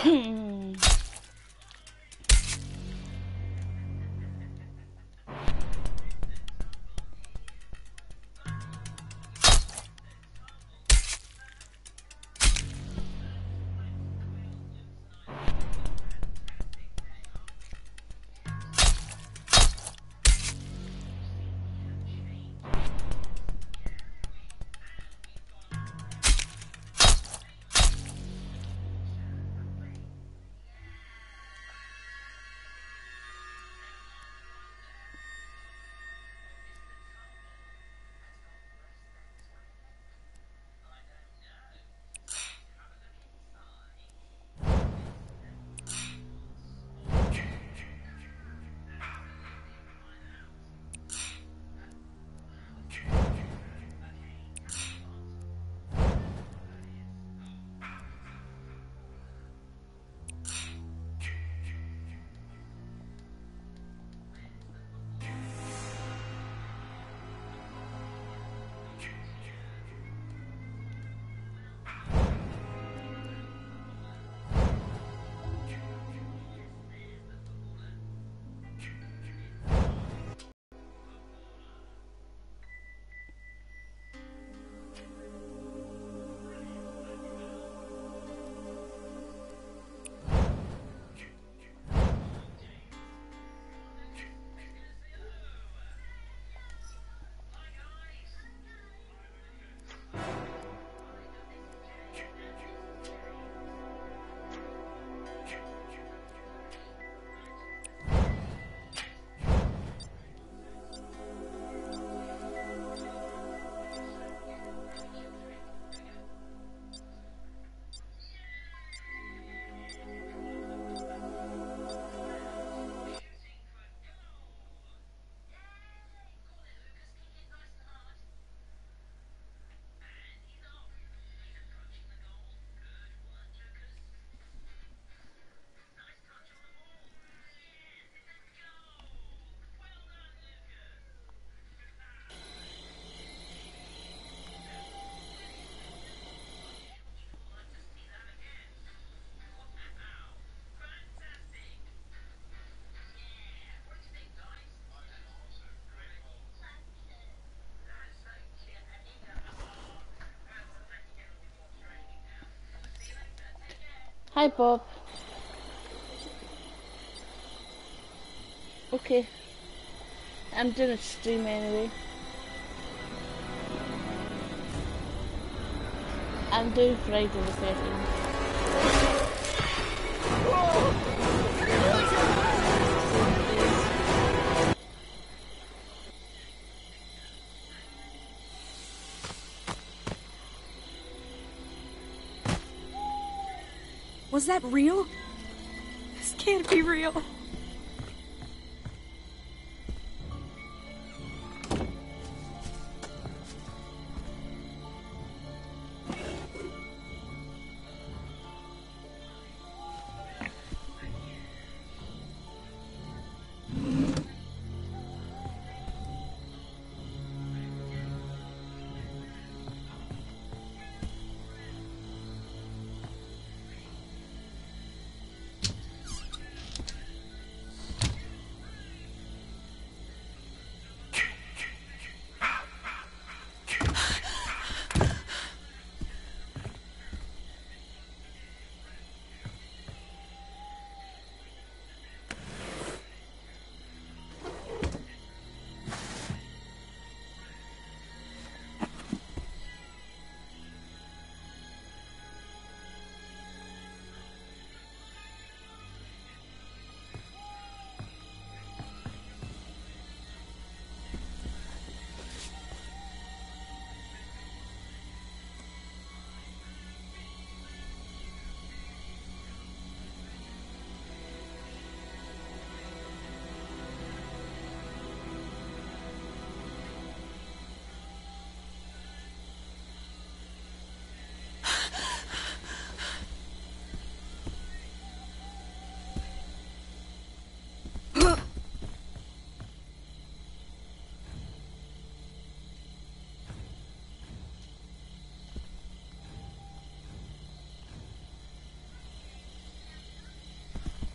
Hi, Bob. Okay. I'm doing a stream anyway. I'm doing Friday the 13th. Was that real? This can't be real.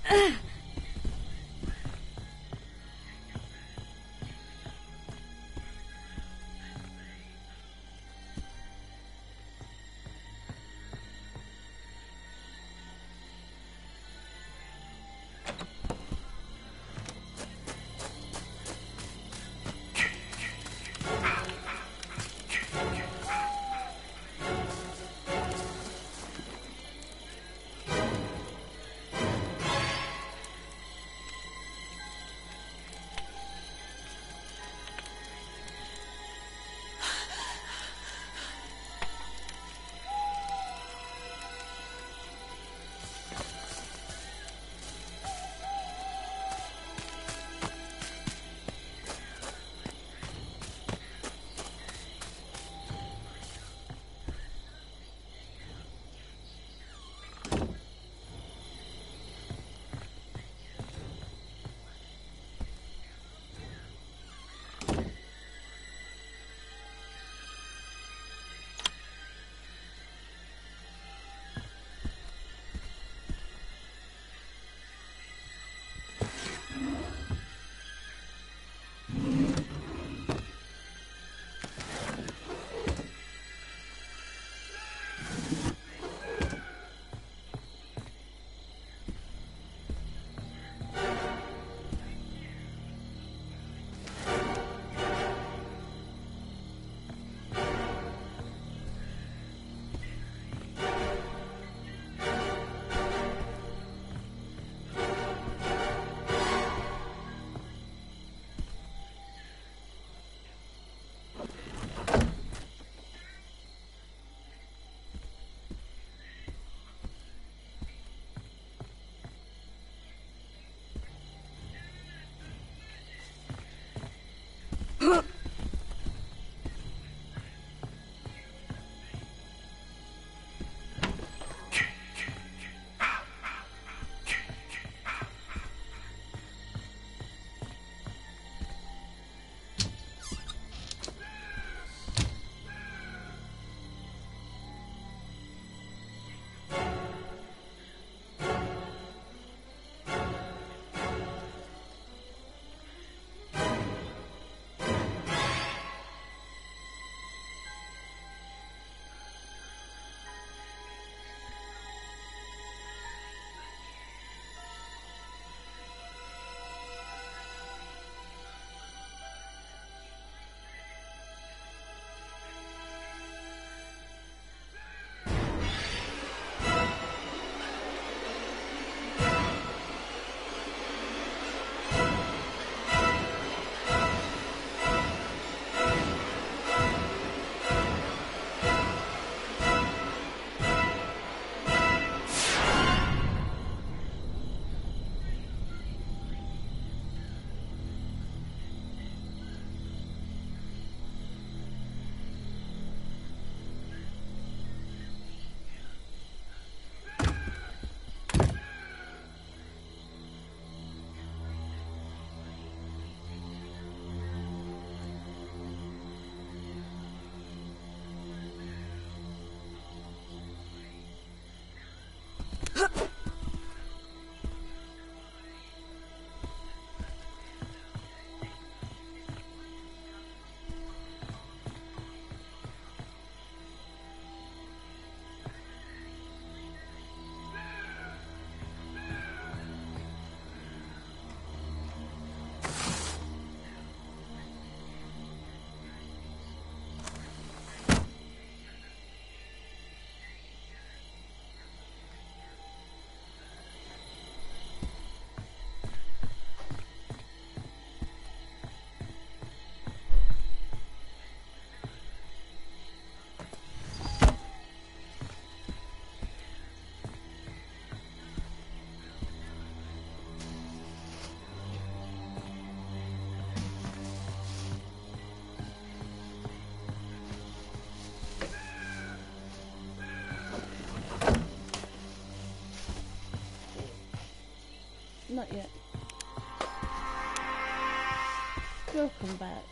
Not yet. Welcome back.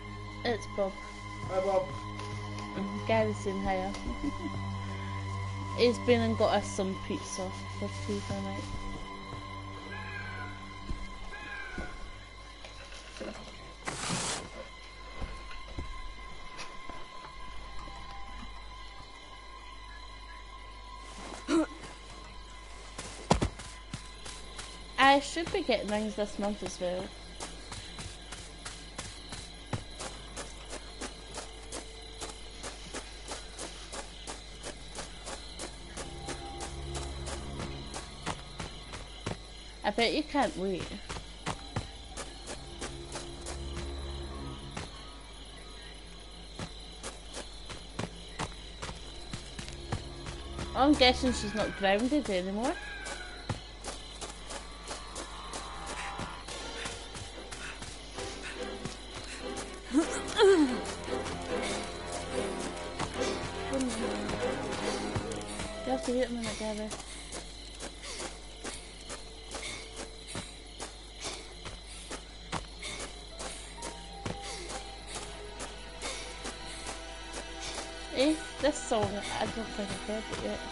It's Bob. Hi, Bob. Gary's in here. He's been and got us some pizza for tea tonight. I should be getting rings this month as well. I bet you can't wait. I'm guessing she's not grounded anymore. You have to wait a minute, Gabby. Eh, this song, I don't think I've heard it yet.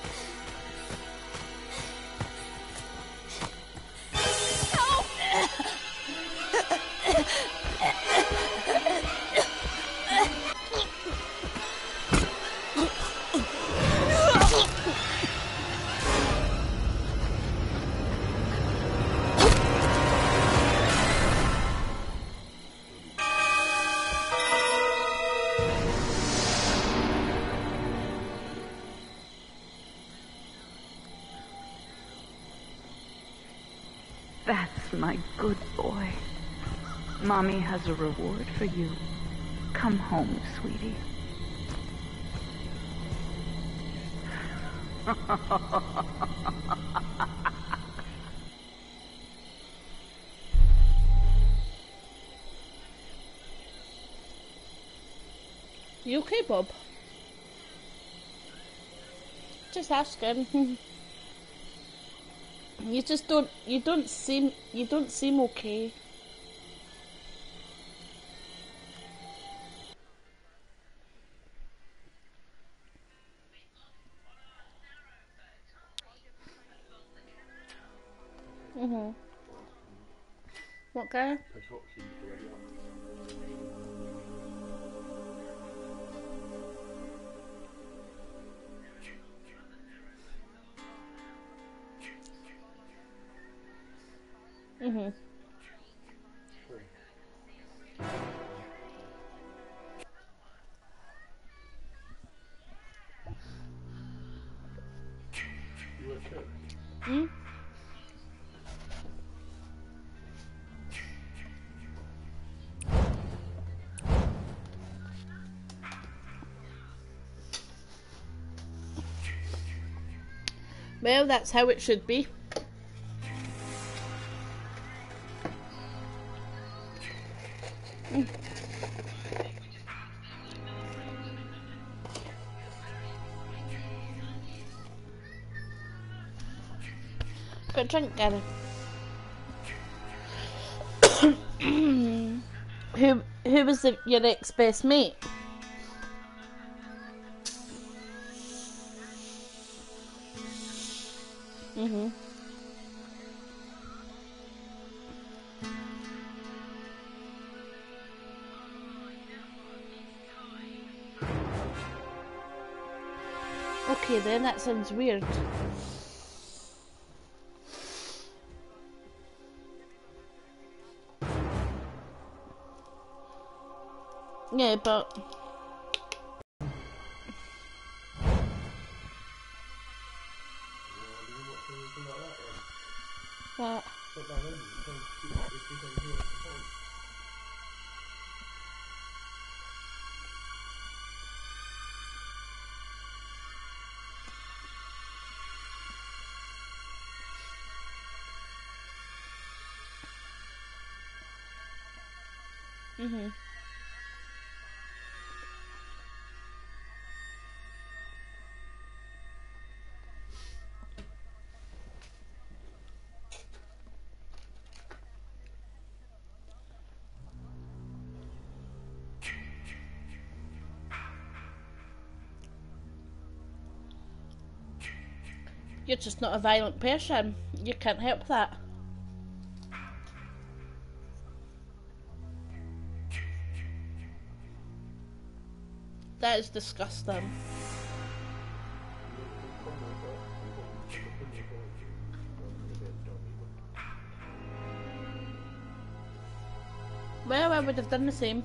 That's my good boy. Mommy has a reward for you. Come home, sweetie. You okay, Bob? Just asking. You just don't. You don't seem okay. What guy? Well, that's how it should be. Got a drink, Gary. Who was your ex best mate? Okay then, that sounds weird. Yeah, but what? You're just not a violent person. You can't help that. That is disgusting. Well, I would have done the same.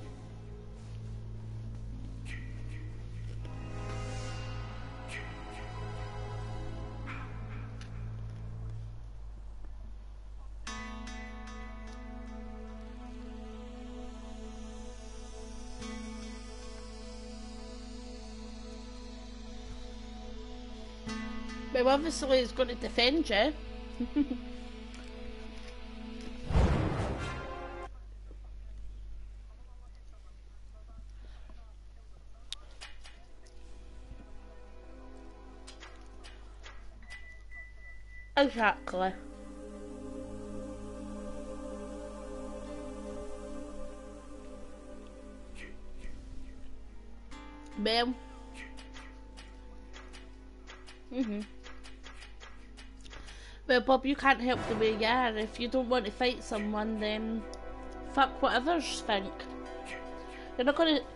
Well, obviously he's going to defend you. Exactly. Well. Well, Bob, you can't help the way you are. If you don't want to fight someone, then fuck what others think. You're not gonna...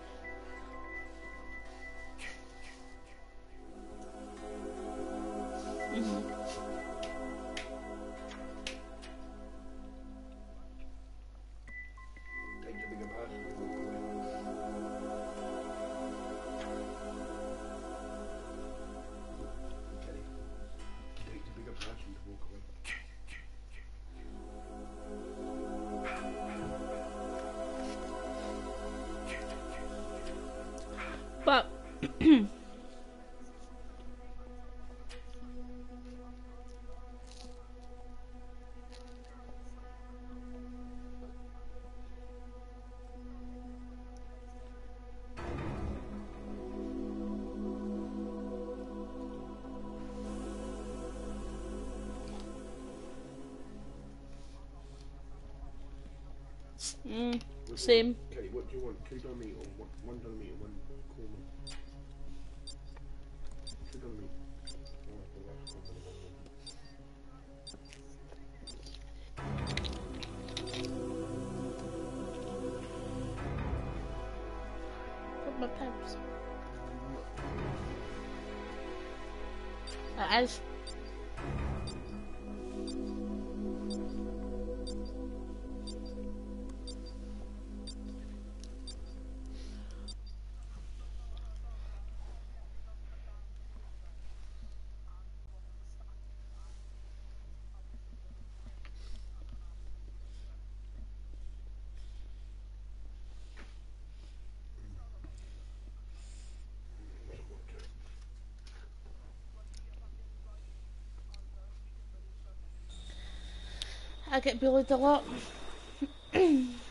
But... same. Kelly, what do you want? 2 done meat or 1 done meat and 1 korma? 2 done meat. Put my pants. It is. I get bullied a lot. You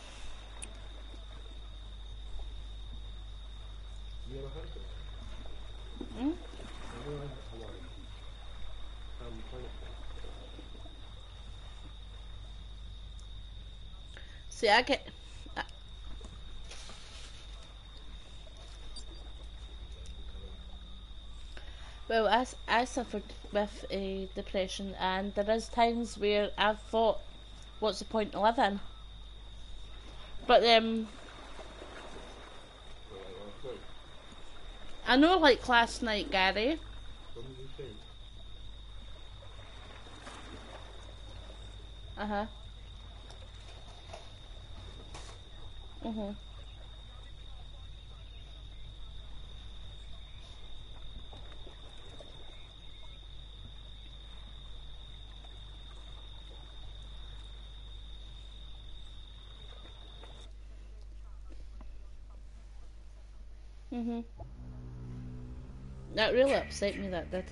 never had it? Hmm? Never had Hawaii. Planet. See, I get... Well, I suffered with a depression, and there is times where I've thought, what's the point of living? But I know, like last night, Gary. What did you think? Uh-huh. That really upset me, that did.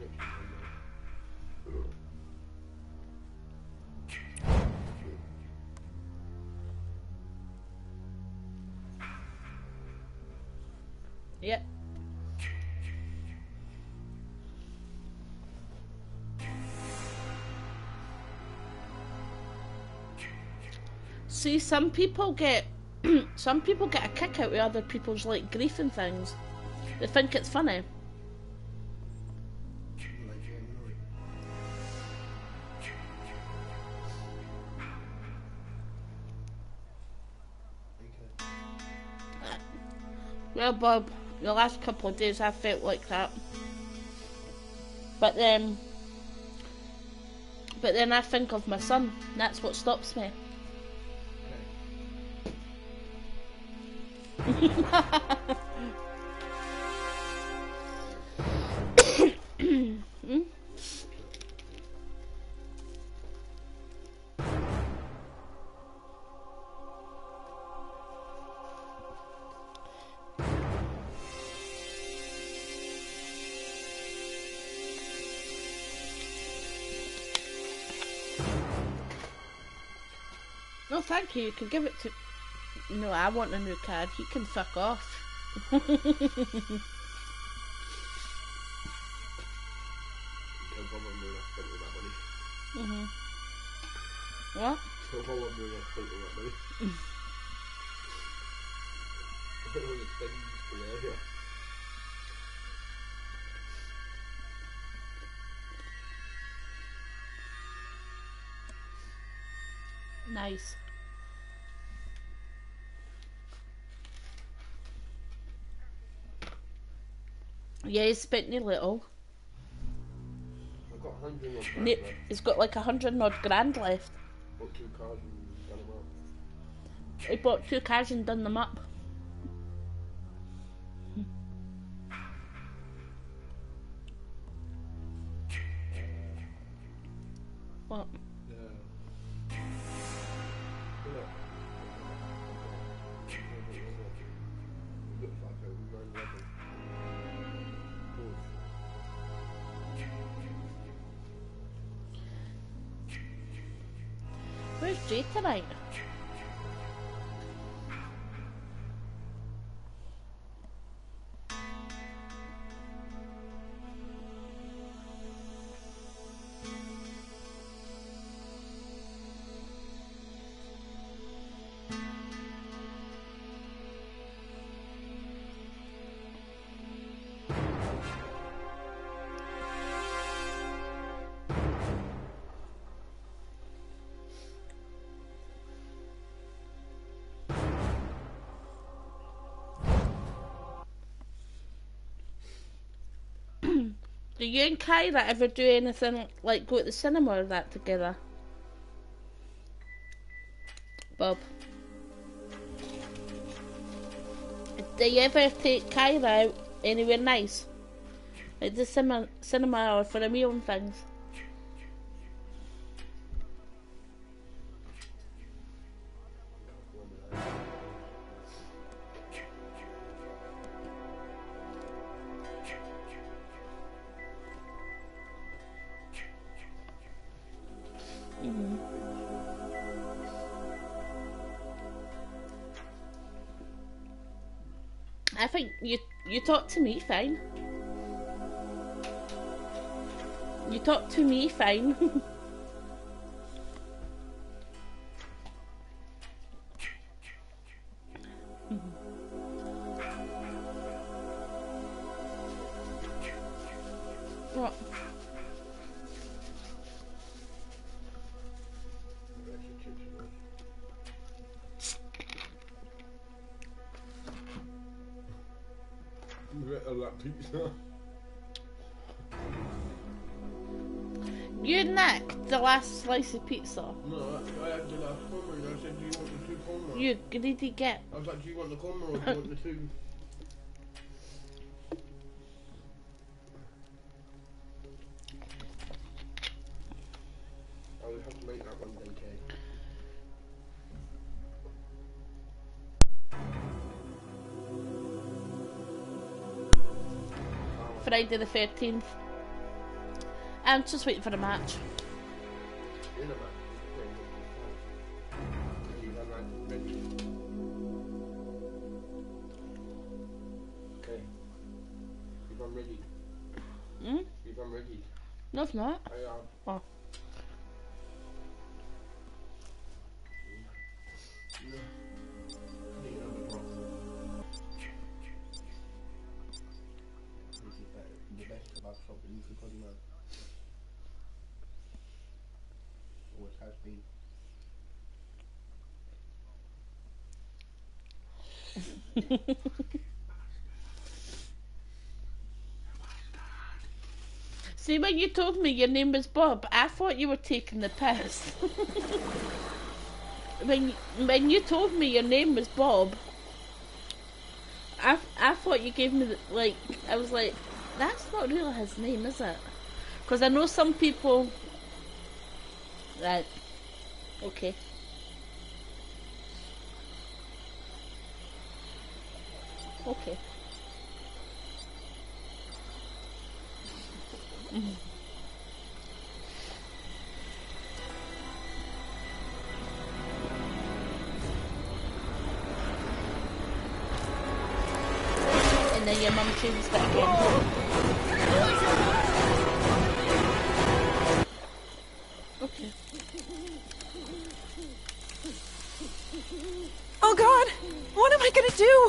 Yep. See, some people get some people get a kick out of other people's like grief and things. They think it's funny. Well, Bob, the last couple of days I felt like that. But then I think of my son. That's what stops me. No, thank you. You can give it to... No, I want a new card. He can fuck off. Tell Bob I'm doing a sprint with that money. What? Tell Bob I'm doing a sprint with that money. I don't know the things for the area. Nice. Yeah, he's spent nearly all. I've got 100 odd grand left. He's got like 100 odd grand left. Bought 2 cars and done them up. He bought 2 cars and done them up. What? Where's Jay tonight? Do you and Kyra ever do anything like go to the cinema or that together? Bob? Do you ever take Kyra out anywhere nice? Like the cinema or for a meal and things? I think you talk to me fine. You talk to me fine. What? That pizza. You nicked the last slice of pizza. No, I had the last corner and I said, do you want the 2 corners? You greedy get. I was like, do you want the corner or do you want the 2? I would have to make that one then, Kay. Friday the 13th. I'm just waiting for a match. In a match. Okay. If I'm ready. If I'm ready. No, it's not. I am. Oh. No. I need another drop. This is the best kebab shop in Kokoda. Always has been. See, when you told me your name was Bob, I thought you were taking the piss. when you told me your name was Bob, I thought you gave me like, I was like, that's not really his name, is it? Because I know some people. Right. Okay. Okay. And then your mum changes that again. Okay. Oh God! What am I gonna do?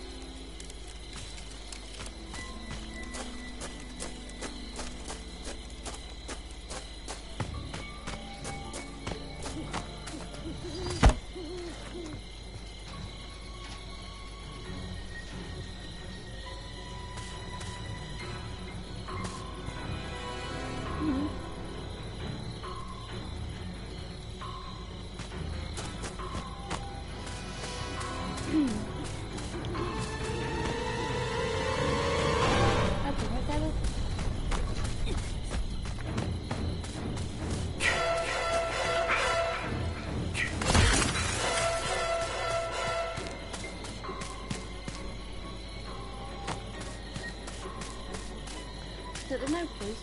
Sit them out, please.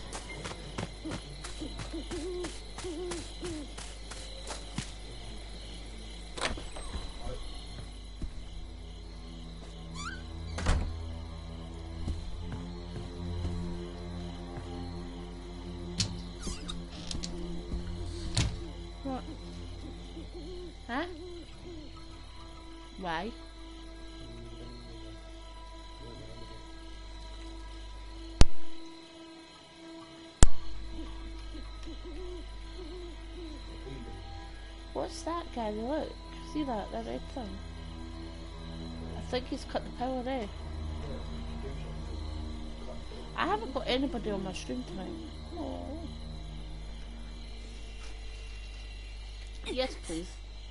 What? Huh? Why? What's that guy? Look, see that red thing? I think he's cut the power there. I haven't got anybody on my stream tonight. Oh. Yes, please.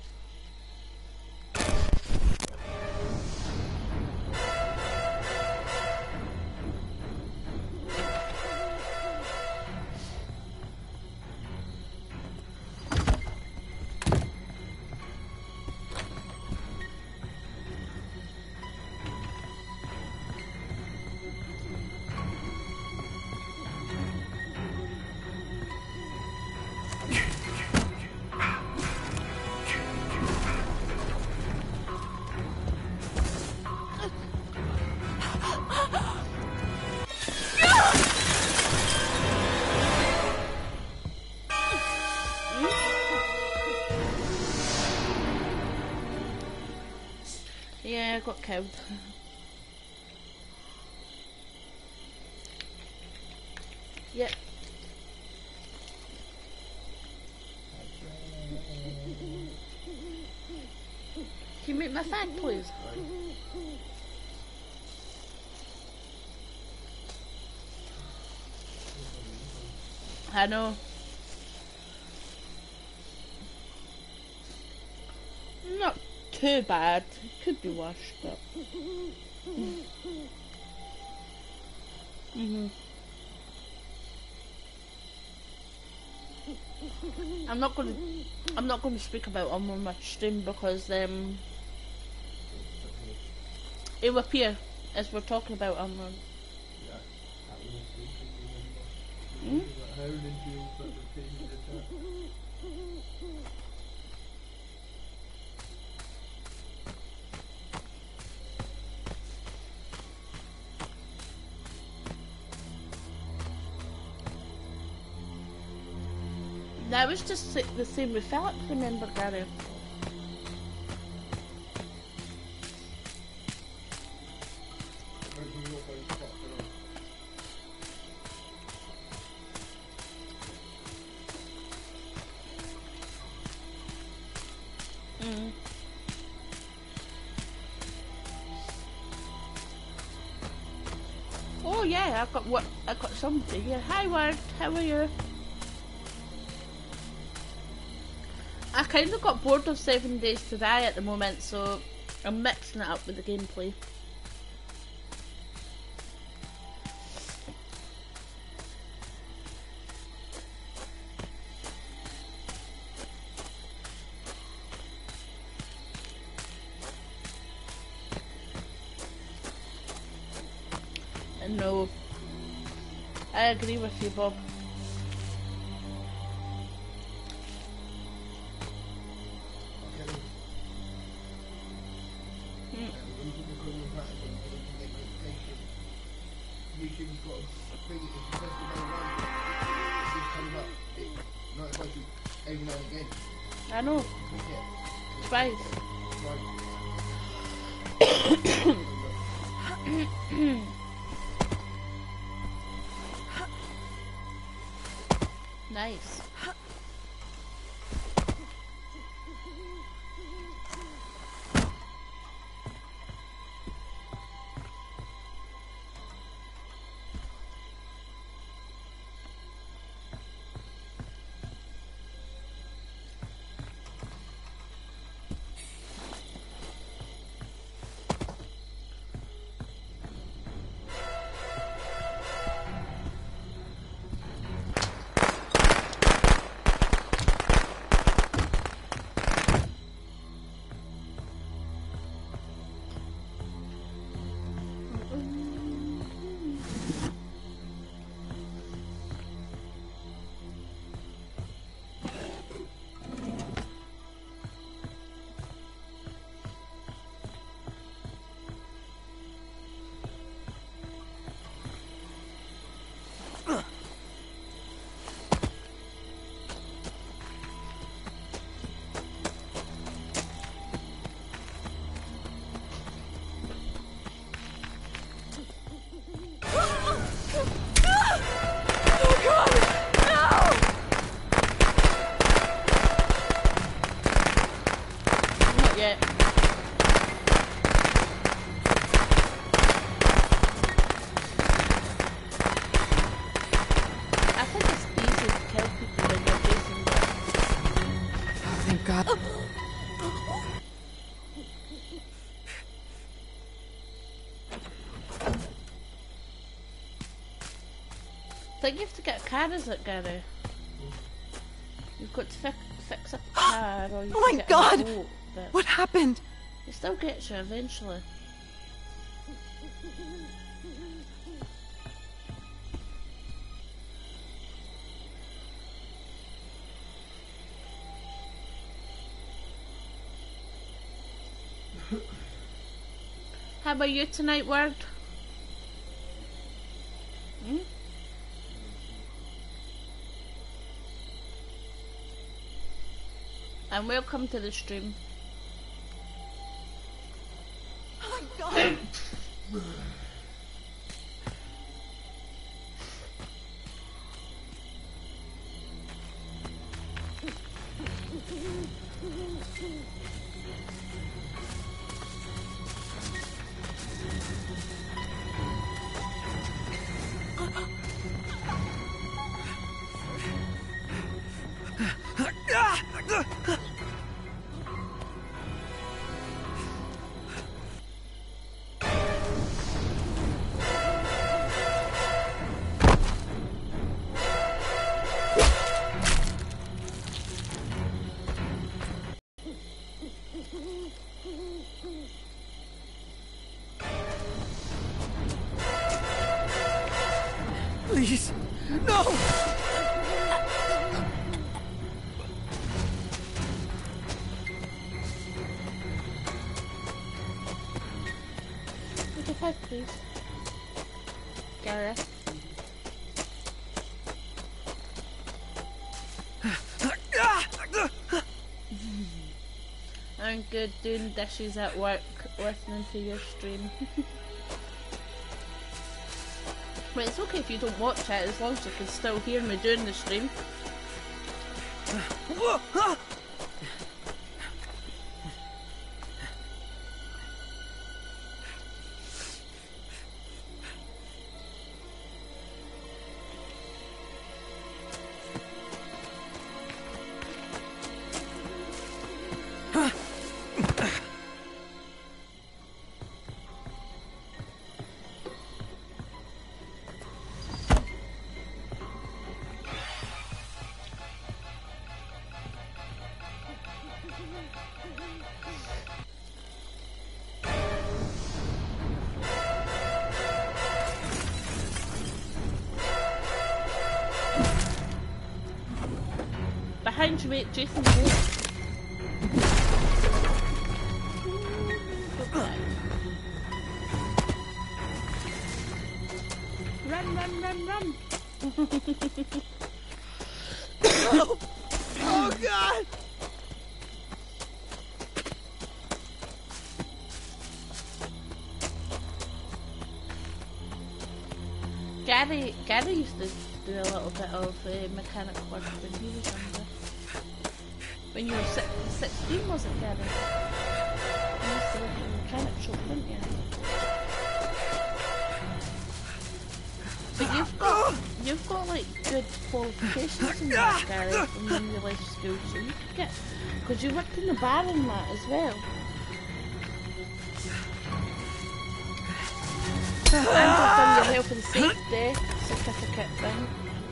Yeah, I got killed. Yep. Can you make my fan, please? I know. Not too bad. It could be worse, but. I'm not going to speak about them on my stream because it will appear as we're talking about them. That was just the same with Philip, remember, Gary? Oh yeah, Yeah, I've got somebody here. Hi, Word. How are you? I kind of got bored of 7 Days to Die at the moment, so I'm mixing it up with the gameplay. No, I agree with you, Bob. I know. Twice. Nice. I think you have to get a car, is it, Gary? You've got to fix up a car, or you Oh my get God! a boat, but What happened? it still gets you eventually. How about you tonight, Word? Hmm? And welcome to the stream. Oh my God! Please, no! Take a fight, please. Gareth. I'm good doing dishes at work, listening to your stream. But it's okay if you don't watch it, as long as you can still hear me doing the stream. trying to make Jason wait. Okay. Run, run, run, run! Oh God! Gary used to do a little bit of mechanic work when he was younger. When you were 16, was it, Gary? You used to work in a mechanic shop, didn't you? But you've got like good qualifications in that, Gary, when you left school, so you could get, because you worked in the bar and that as well. And you've done your health and safety certificate thing.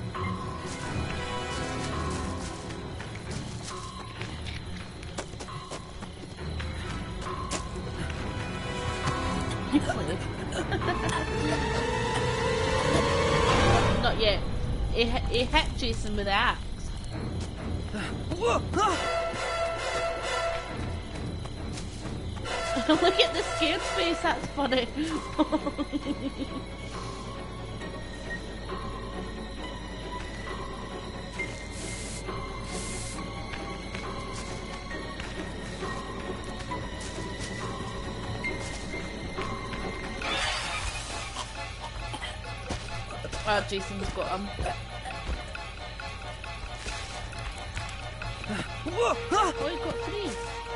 You played. Not yet. He hit Jason with the axe. Look at the scared face, that's funny. Oh, Jason's got him. Oh, he got 3.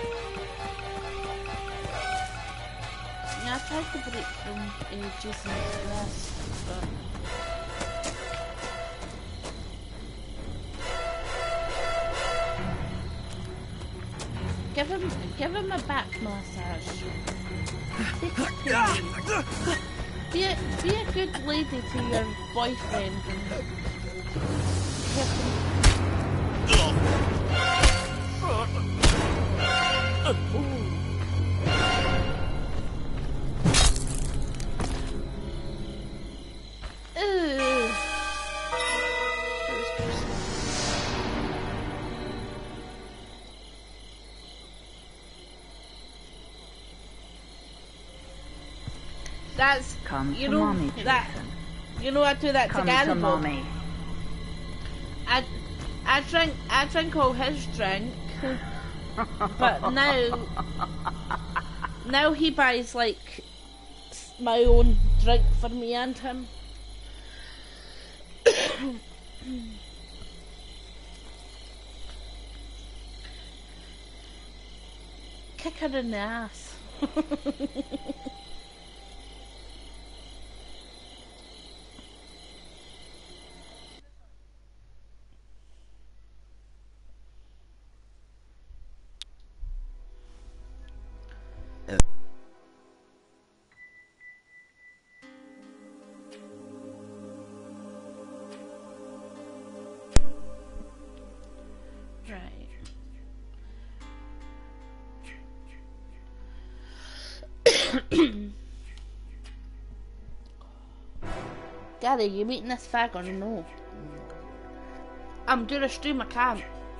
Yeah, I tried to break from Jason's grasp, but... Give him a back massage. Take his pain. Be a good lady to your boyfriend and give him... That's Come you to know mommy, that Jason. you know I do that Come to Gary. to mommy. I drink all his drink, but now he buys like my own drink for me and him. Kick her in the ass. Gary, you eating this fag or no? I'm doing a stream, I can't.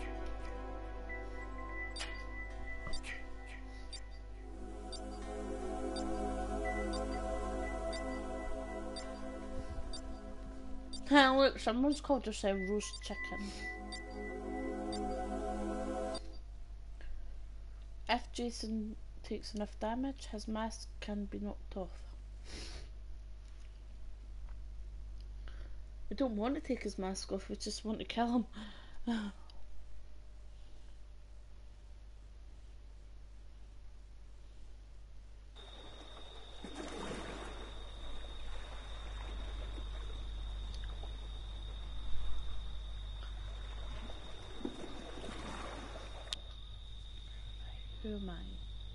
Hey, look, someone's called herself roast chicken. If Jason takes enough damage, his mask can be knocked off. We don't want to take his mask off, we just want to kill him. Who am I?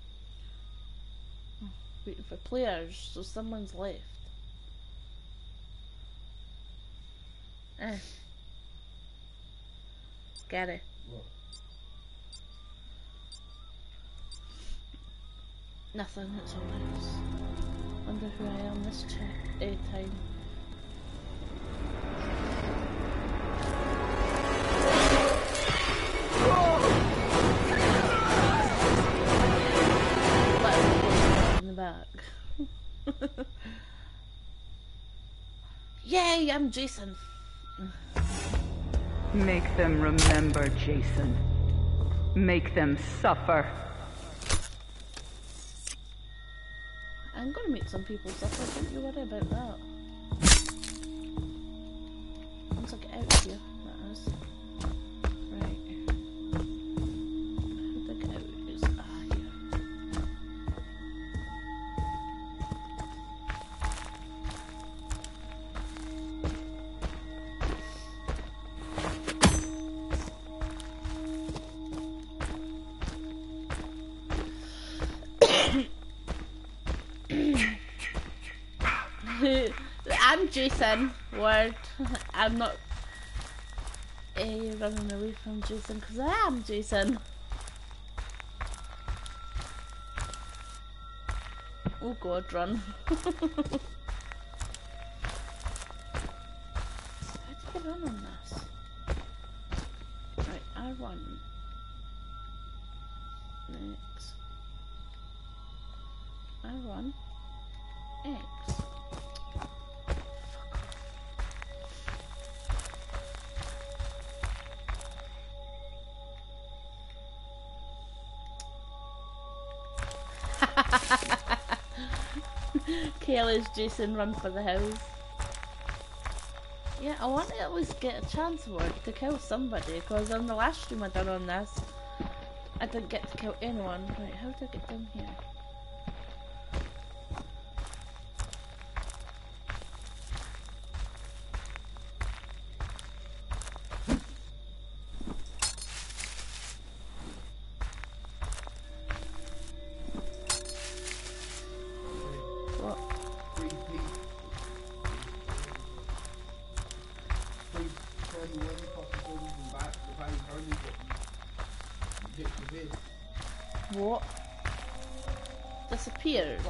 Oh, waiting for players, so someone's left. Gary. What? Nothing, it's all nice. Wonder who I am this time. back. Yay, I'm Jason. Make them remember, Jason. Make them suffer. I'm gonna make some people suffer, don't you worry about that. Once I get out of here, that is. Right. How do I get out? It's here. I'm Jason. Word. I'm not running away from Jason because I am Jason. Oh god, run. How do you run on this? Right, I run. Next. I run. X. Kelly's Jason run for the hills. Yeah, I want to at least get a chance for it to kill somebody, because on the last stream I done on this, I didn't get to kill anyone. Right, how did I get down here? What? Disappeared?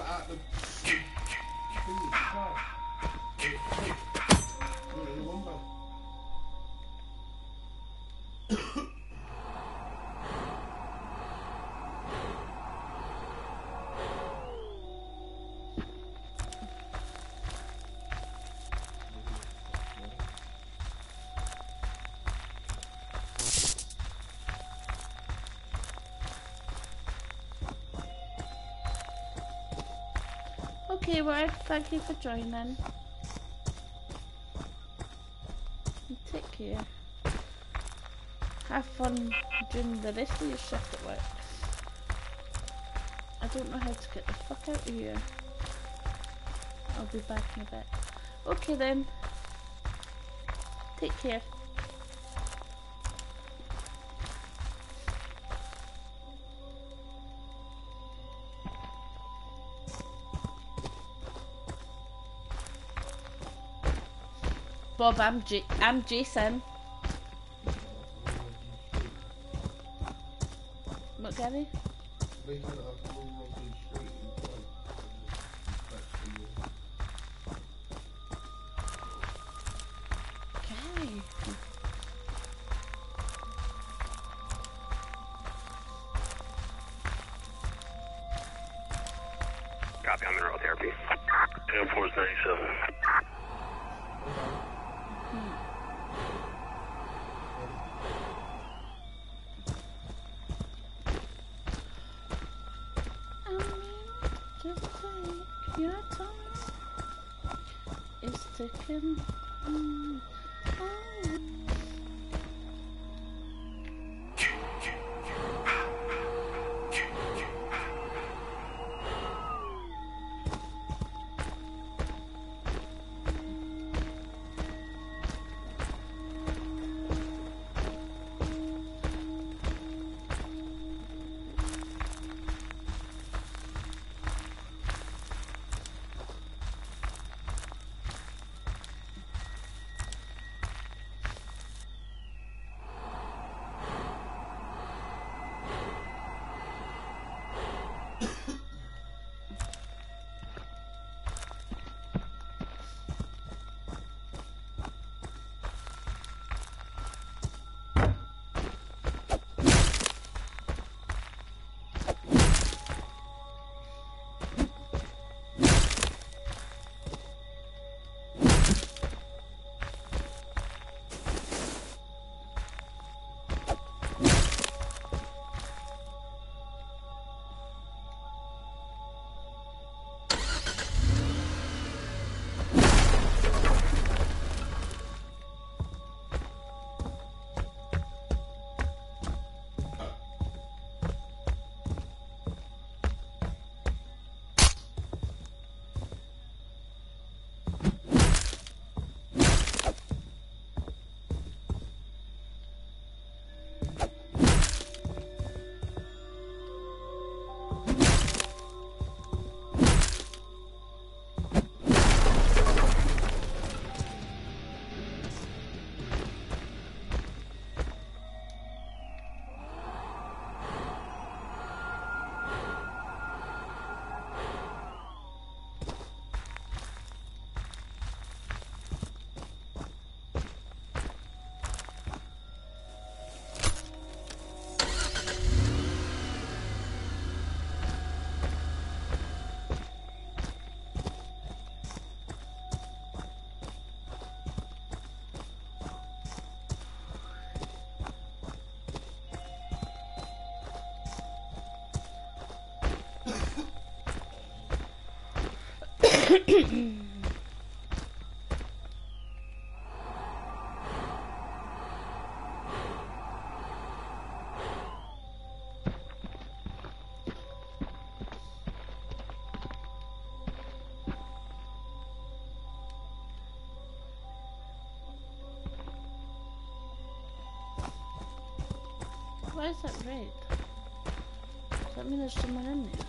Okay, well, thank you for joining. Take care. Have fun during the rest of your shift at work. I don't know how to get the fuck out of here. I'll be back in a bit. Okay then. Take care. Bob, I'm Jason. What, Gary? Gary. Copy on mineral therapy. Air Force 97. Just take your time. It's taking. Oh. Why is that red? Does that mean there's someone in there?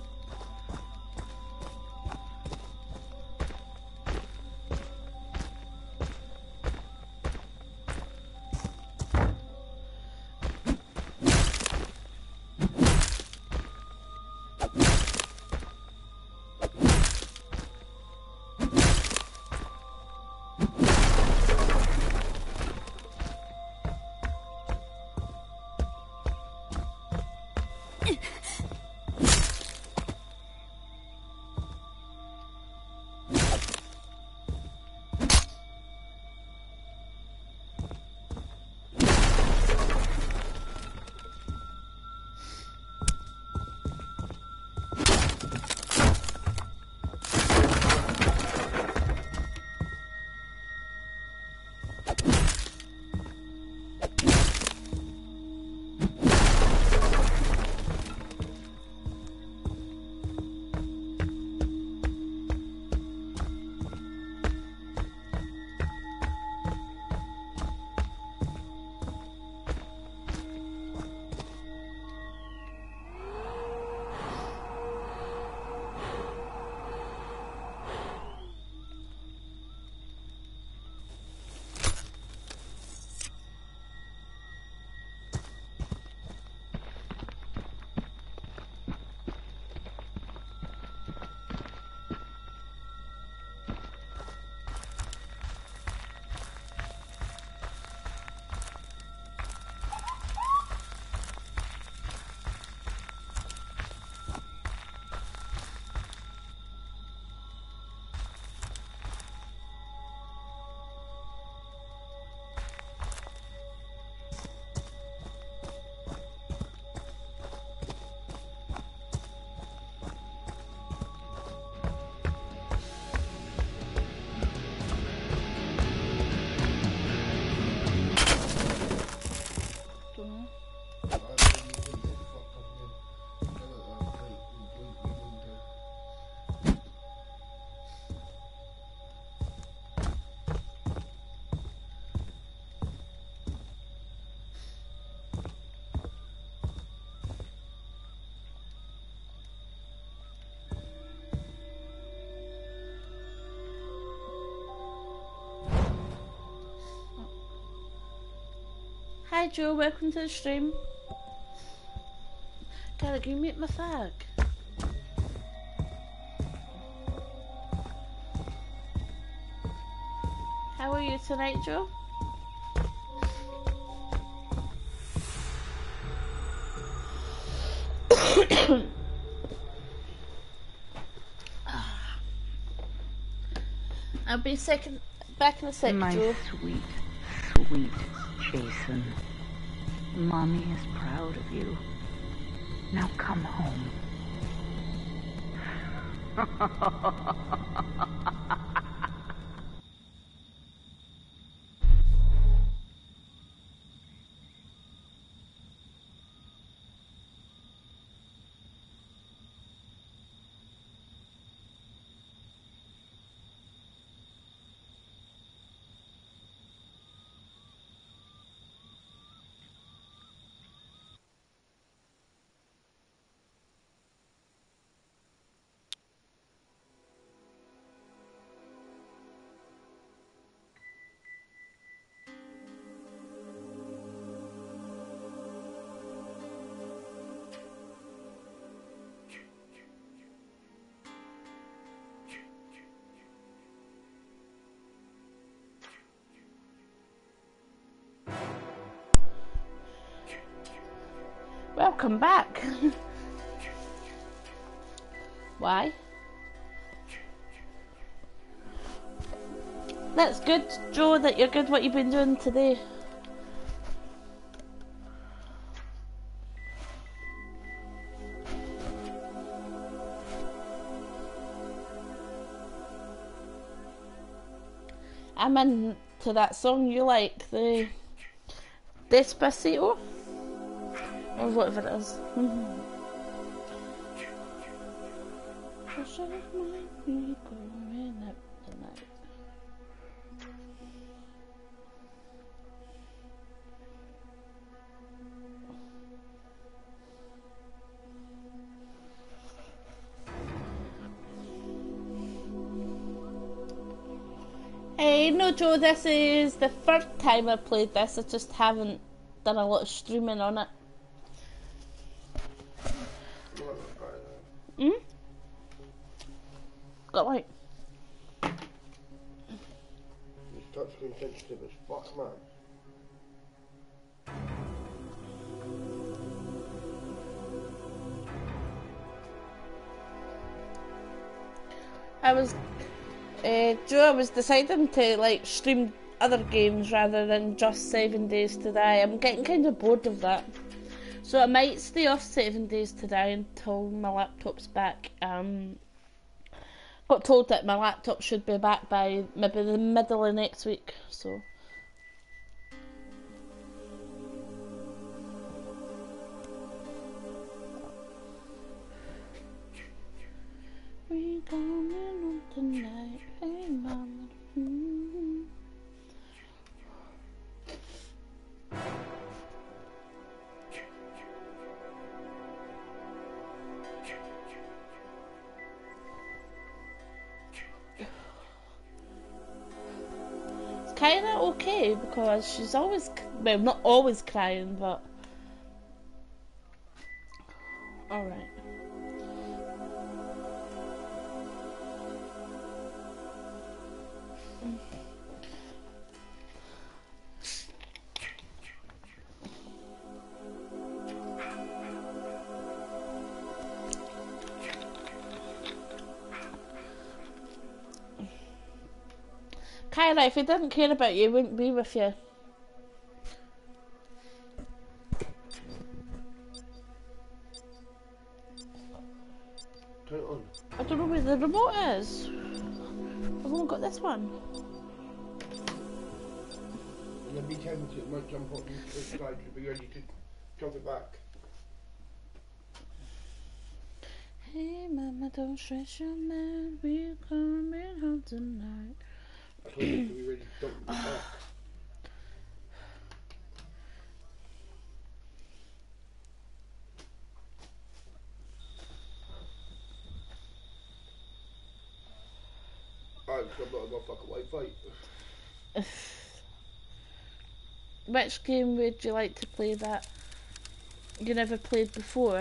Hi Joe, welcome to the stream. Can you make my fag? How are you tonight, Joe? I'll be back in a sec, My Joe. sweet, sweet Jason. Mommy is proud of you. Now come home. Welcome back. Why? That's good, Joe, that you're good what you've been doing today. I'm into that song you like, the Despacito? Or whatever it is. Hey, no Joe, this is the third time I played this, I just haven't done a lot of streaming on it. Got like... This touchscreen sensitive as fuck, man. I was deciding to like stream other games rather than just 7 Days to Die. I'm getting kind of bored of that, so I might stay off 7 Days to Die until my laptop's back. Got told that my laptop should be back by maybe the middle of next week, so. We coming on tonight, hey mama. It's kind of okay because she's always, well, not always crying, but all right. Kyra, if he didn't care about you, he wouldn't be with you. Turn it on. I don't know where the remote is. I've only got this one. And then be tempted, it might jump on the side to be ready to jump it back. Hey mama, don't stress your mind, we're coming home tonight. I told you to be ready to jump it back. I'm not gonna fuck a Wi-Fi. Which game would you like to play that you never played before?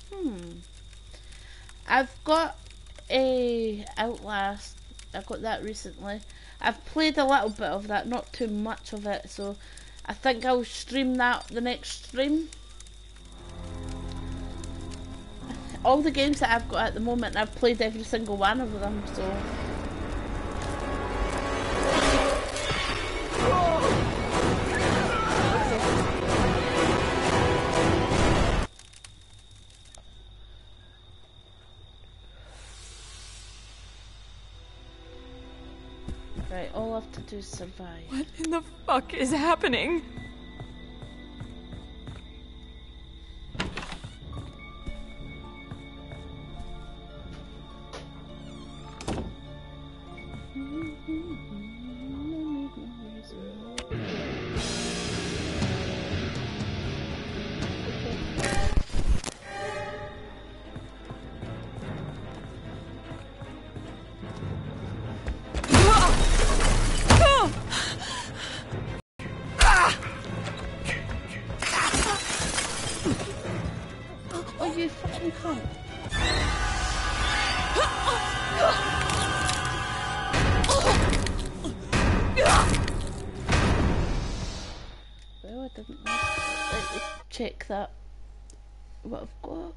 I've got a Outlast. I got that recently. I've played a little bit of that, not too much of it, so I think I'll stream that the next stream. All the games that I've got at the moment, I've played every single one of them, so. Right, all I have to do is survive. What in the fuck is happening? Oh, you fucking cunt. Well, I didn't let me check that. What I've got.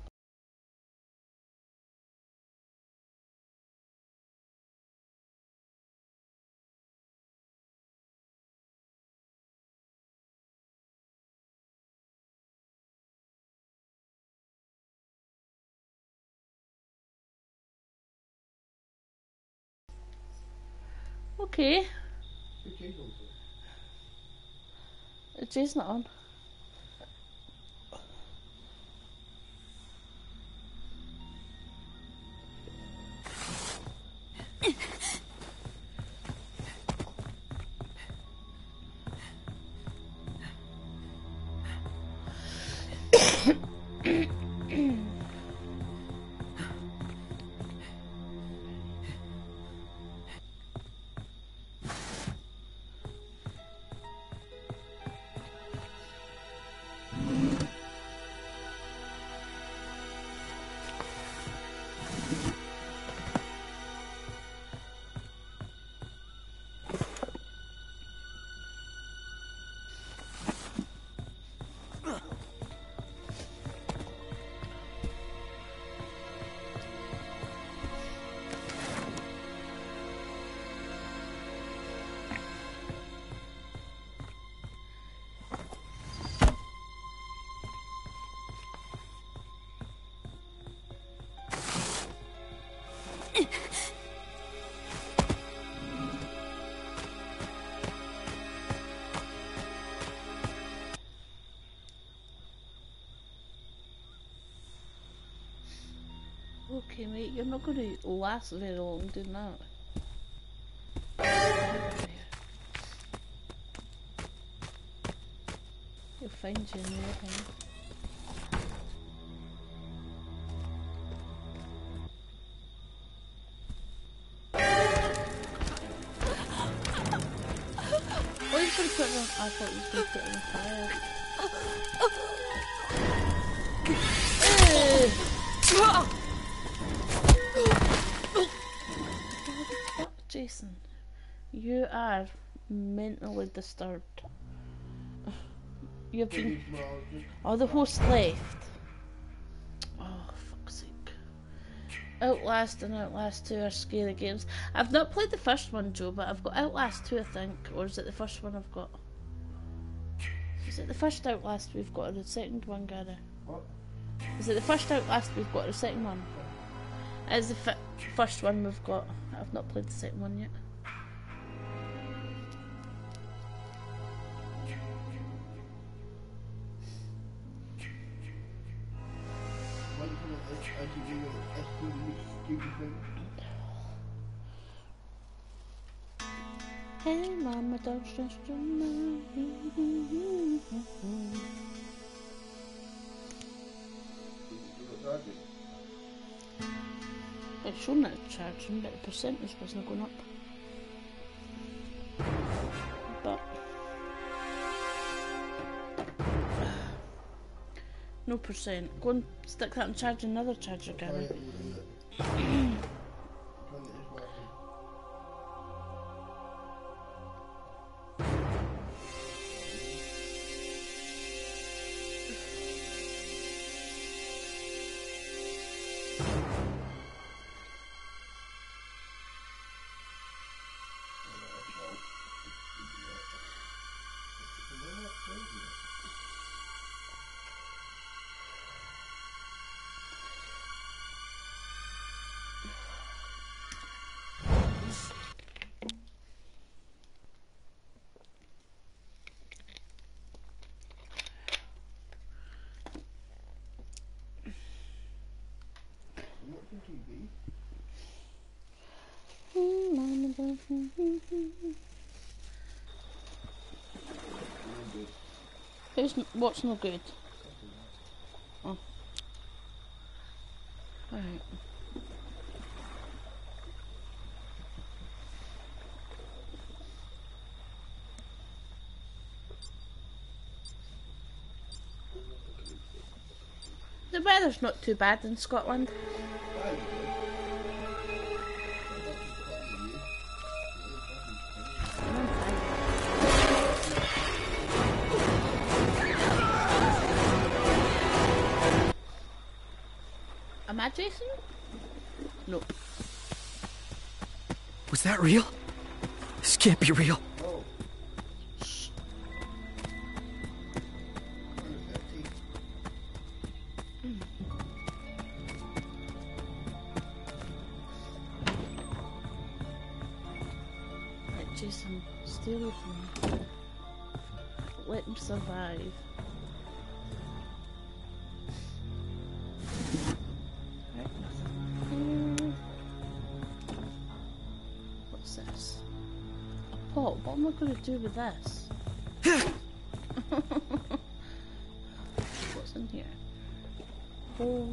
Okay. Jay's not on. Okay, mate, you're not going to last very long doing that. You'll find you in there, honey. Why are you going to put it on? I thought you were going to put it on the fire. Fuck, Jason. You are mentally disturbed. You've been... Oh, the host left. Oh, fuck's sake. Outlast and Outlast 2 are scary games. I've not played the first one, Joe, but I've got Outlast 2, I think. Or is it the first one I've got? Is it the first Outlast we've got or the second one, Gary? What? Is it the first Outlast we've got or the second one? It's the first one we've got. I've not played the second one yet. Hey mama, don't stress your mind. It's shown that it's charging, but the percentage wasn't going up. But no percent. Go and stick that and charge another charger, Gary. What's no good? Oh. Alright. The weather's not too bad in Scotland. Am I Jason? No. Was that real? This can't be real. Shh. Let Jason stay away from me. let him survive. Right, nothing here. What's this? A pot. What am I going to do with this? What's in here? Oh.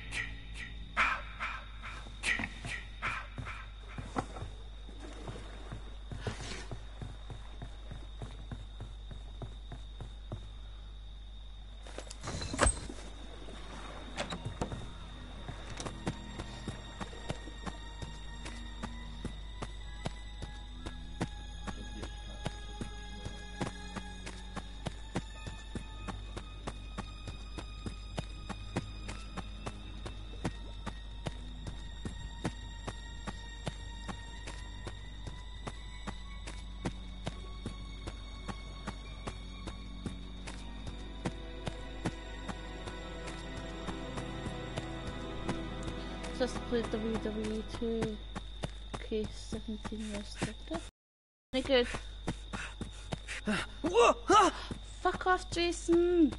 Just played WWE 2K17 yesterday. Any good? Fuck off, Jason!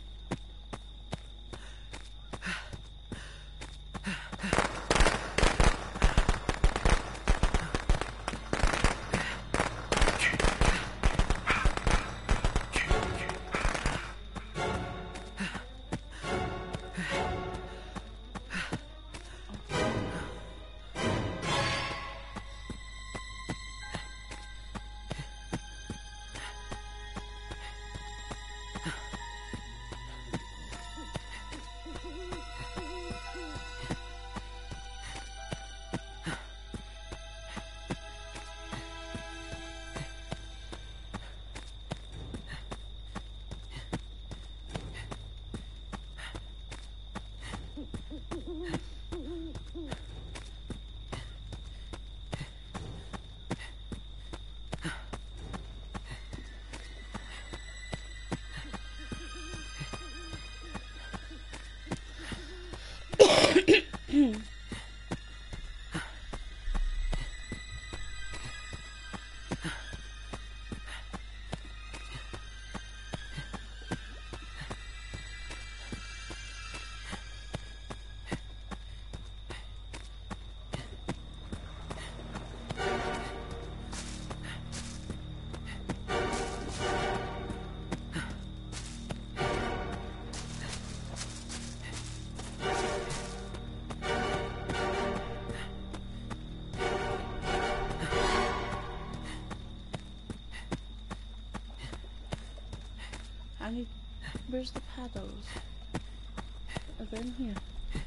Where's the paddles? Are they in here?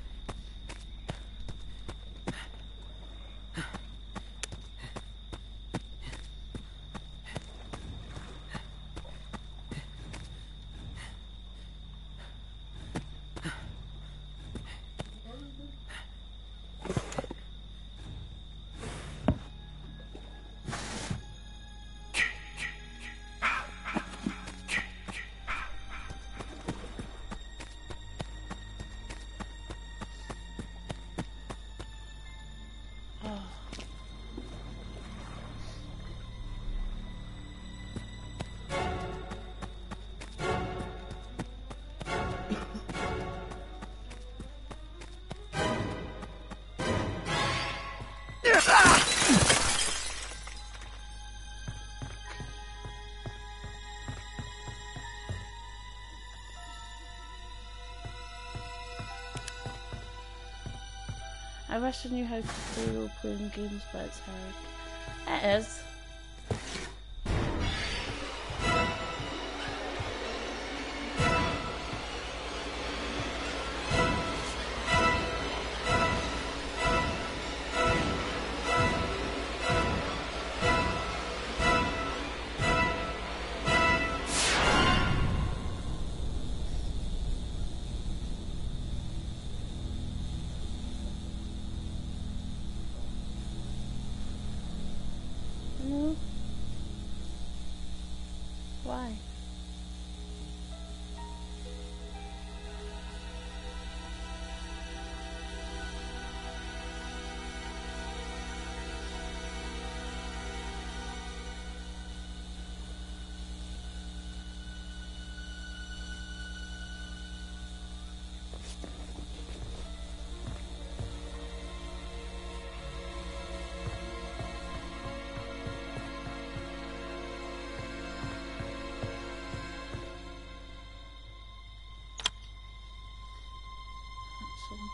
I wish I knew how to play role-playing games, but it's hard. It is.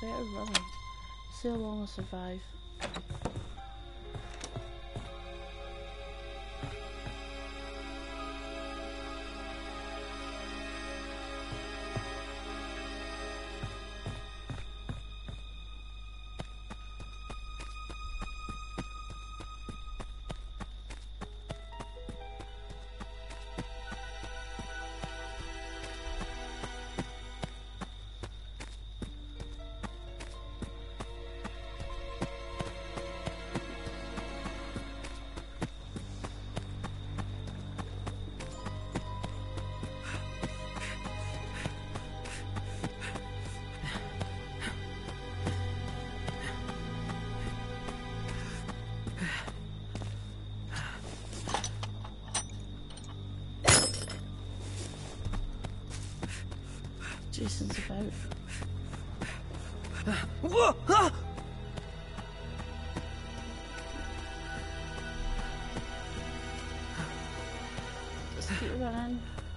better running. See how long I survive. Jason's about. Just keep running.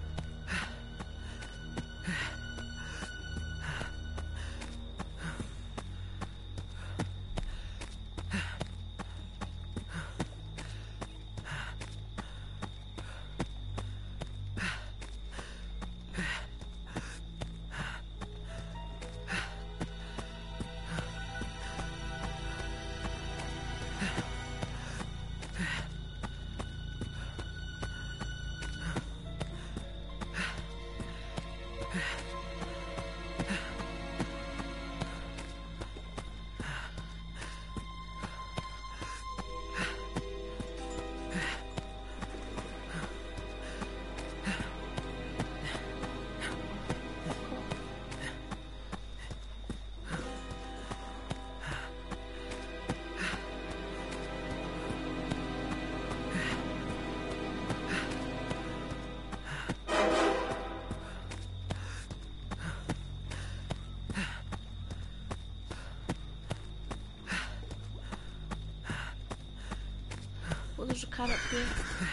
Well, there's a car up here.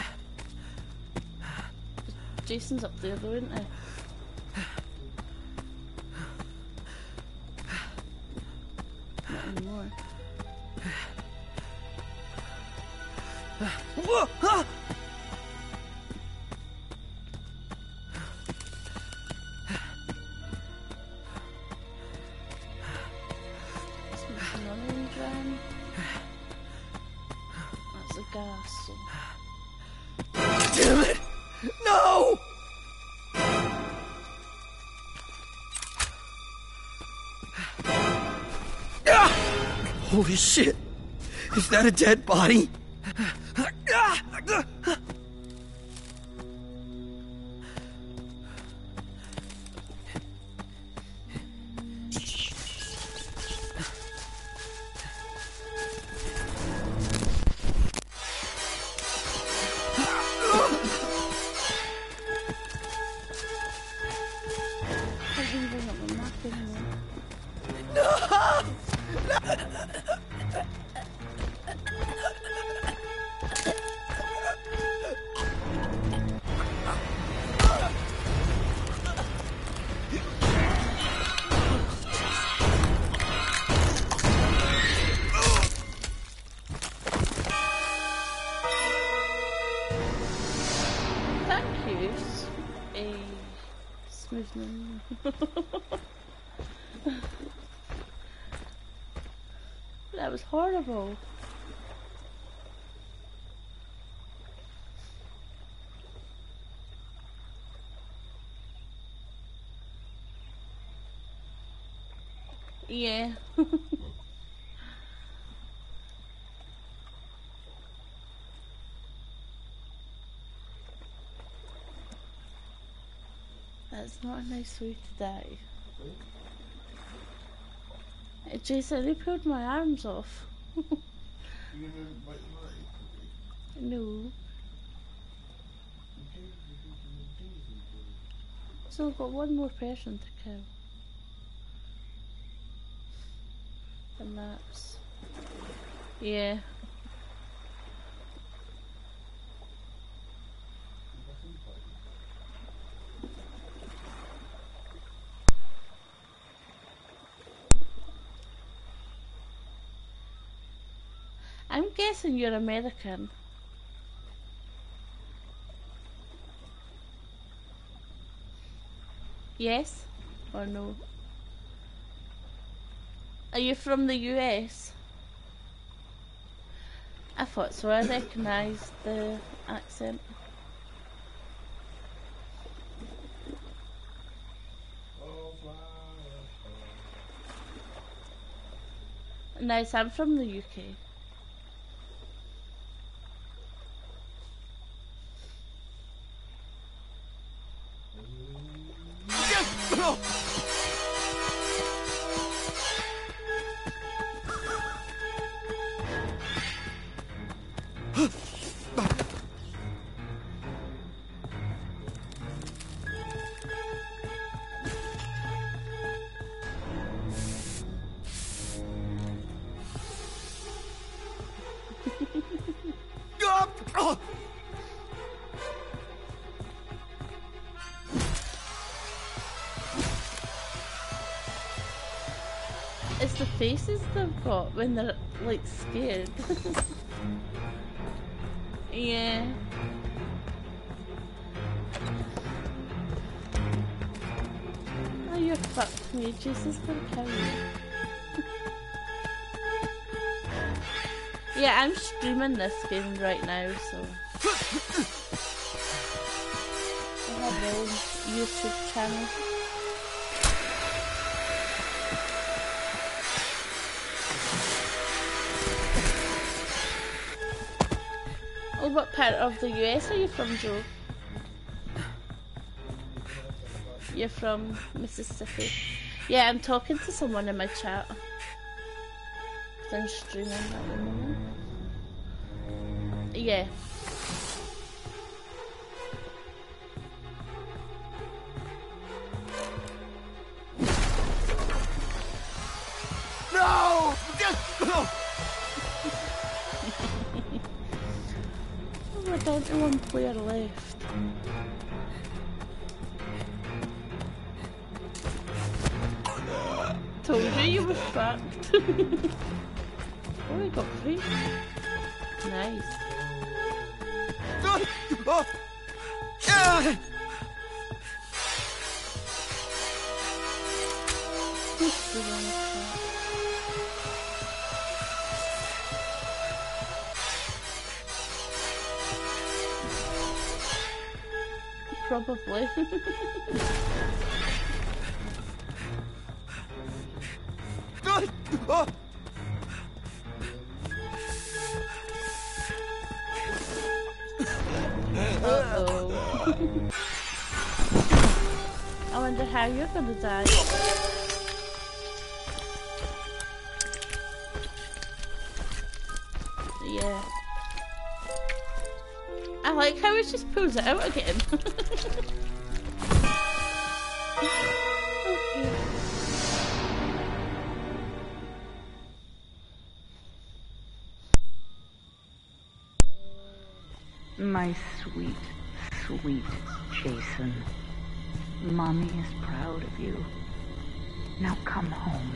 Jason's up there though, isn't he? Not anymore. That's an orange van. That's a gas. Damn it! No! Holy shit! Is that a dead body? I didn't bring up the map anymore. Thank you. Smoothman. That was horrible. Yeah. That's not a nice way to die. Jason, they pulled my arms off. No. So I've got one more person to kill. And that's... yeah. I'm guessing you're American. Yes or no? Are you from the US? I thought so. I recognised the accent. Nice, I'm from the UK. It's the faces they've got when they're like scared. Yeah. Oh, you're fucked me. Jesus will kill you. Yeah, I'm streaming this game right now, so I have my own YouTube channel. Oh, what part of the US are you from, Joe? You're from Mississippi. Yeah, I'm talking to someone in my chat. I'm streaming at the moment. Yeah. No! Oh, we're down to one player left. Told you you were fucked. Oh, we got free. Nice. Probably. Uh-oh. I wonder how you're gonna die. Yeah. I like how it just pulls it out again. Okay. My sweet, sweet Jason. Mommy is proud of you. Now come home.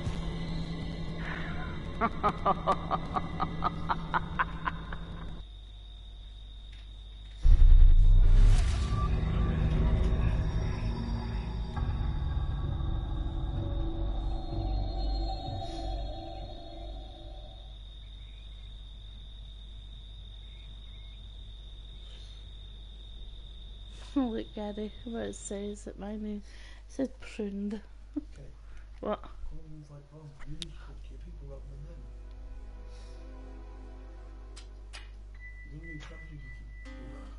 Look, Gary, what it says at my name. It says pruned. Okay. What? Colin's like, oh, you need to talk to your people rather than them. You don't need strategy to keep doing that.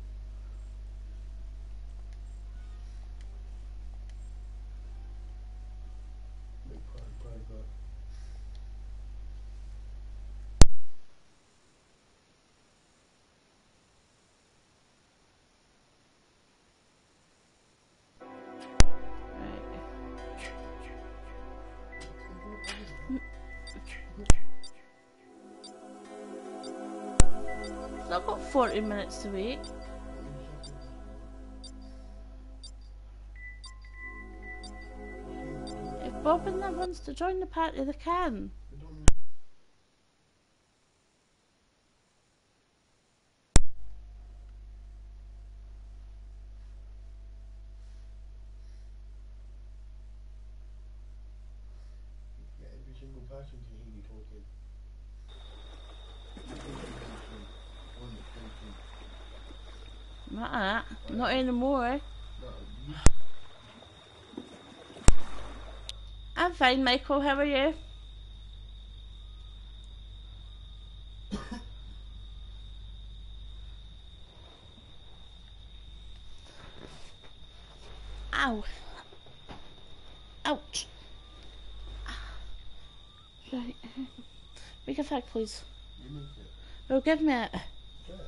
Big private. So I've got 40 minutes to wait. If Bob and that wants to join the party, they can. person can hear you talking. Not that. Not anymore. No, you I'm fine, Michael. How are you? Ow. Ouch. Right. Make a fag, please. make it. Oh, give me it. Okay.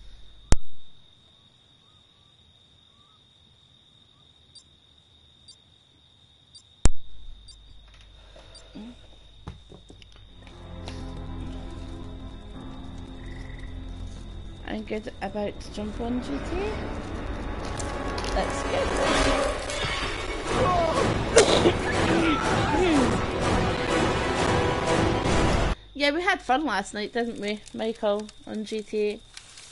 I'm good about to jump on GT. Let's get Yeah, we had fun last night, didn't we, Michael, on GTA?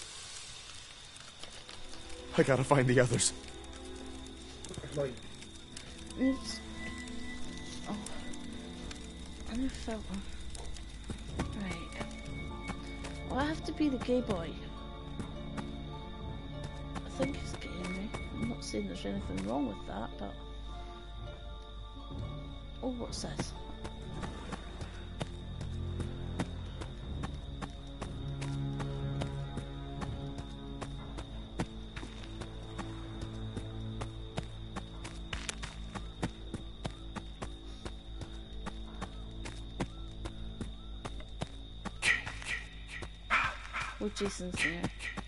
I gotta find the others. Like, Oops. Oh. I'm a filter. Right. Well, I have to be the gay boy. I think he's gay me. I'm not saying there's anything wrong with that, but... Oh, what's this? Oh, Jason's there.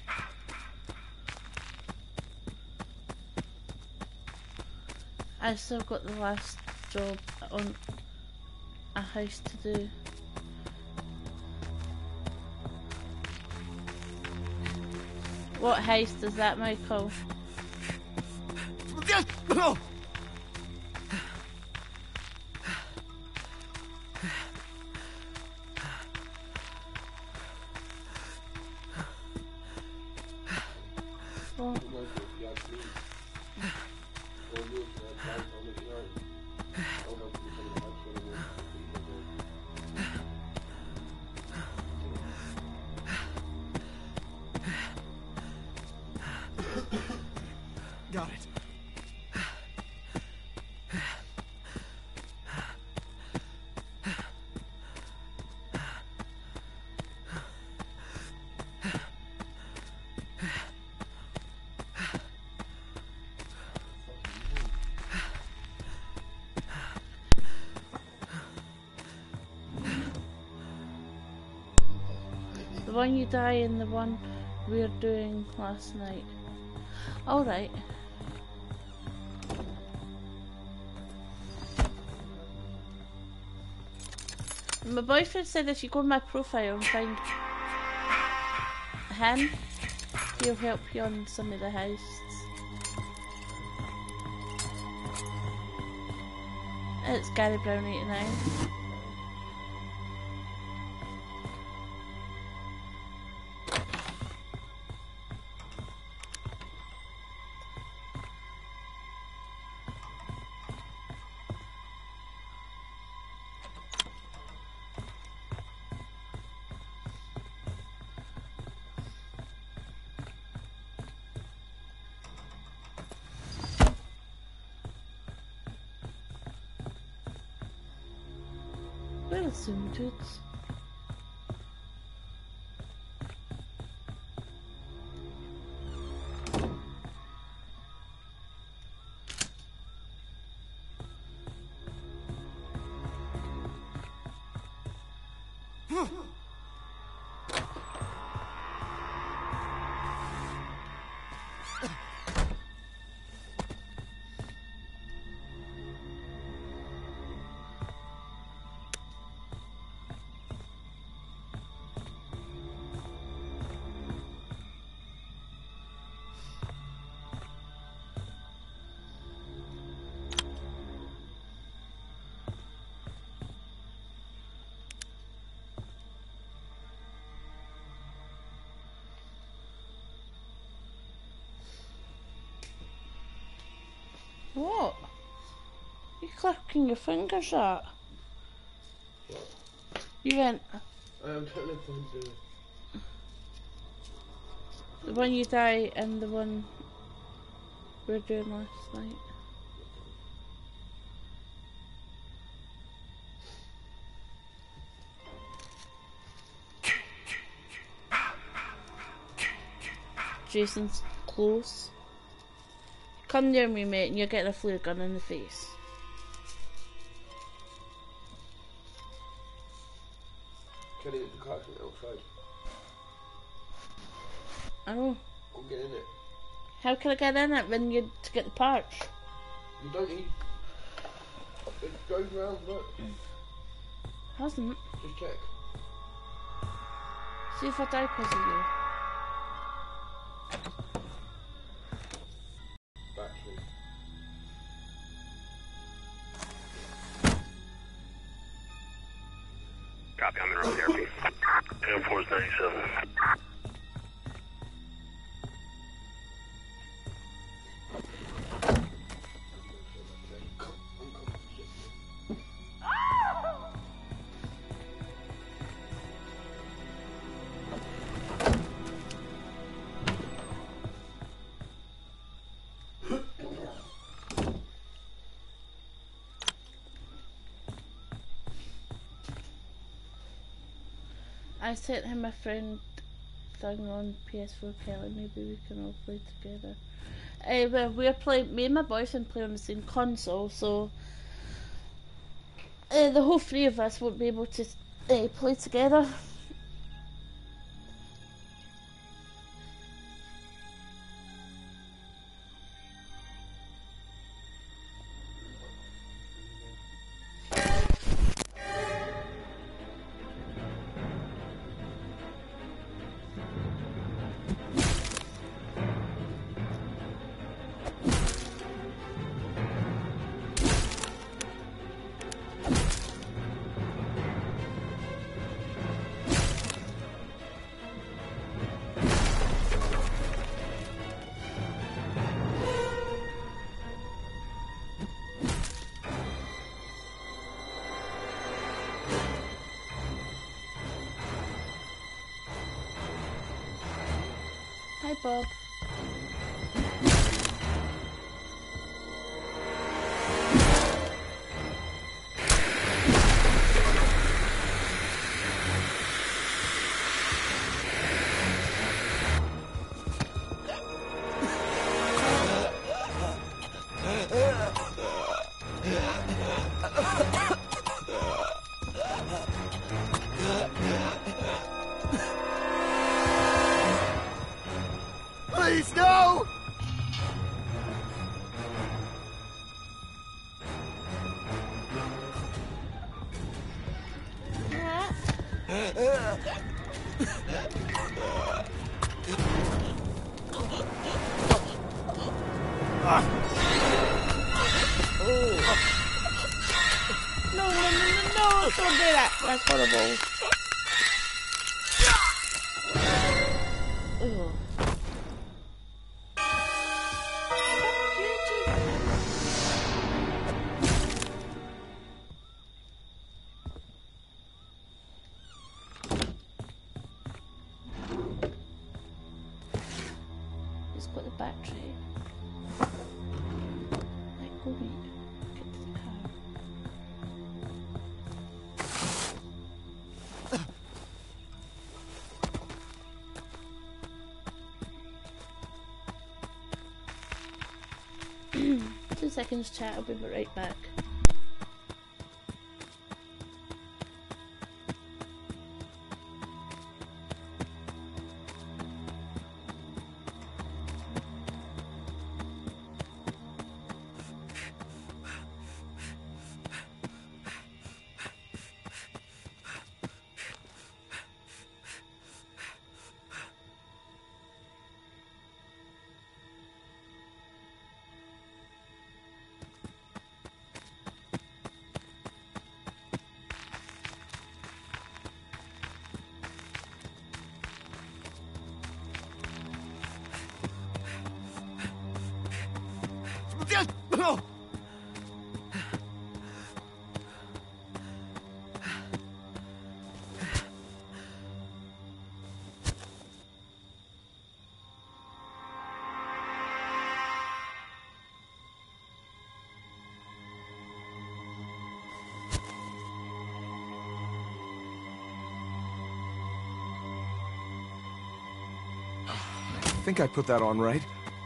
I still got the last job on a house to do. What heist is that, Michael? What? Got it. The one you die and the one we were doing last night. Alright. My boyfriend said if you go on my profile and find him, he'll help you on some of the heists. It's Gary Brown 89. Well, soon, dudes. What? You clicking your fingers at? You went. I'm trying to find The one you die and the one we were doing last night. Jason's close. Come near me, mate, and you're getting a flare gun in the face. Can I get the car from outside? I know. I'll get in it. How can I get in it when you to get the parts? You don't need. It goes round, look. Hasn't. Just check. See if I die because of you. Battery. Copy on the road therapy. Air Force 97. I sent him a friend thing on PS4, Kelly. Maybe we can all play together. Well, we're playing. Me and my boyfriend play on the same console, so the whole three of us won't be able to play together. Hi, Bob. Please, no! No, don't do that. That's horrible. Ugh. He's got the battery. Like, go mate. Get to the car. Two seconds, chat. I'll be right back. think I put that on right.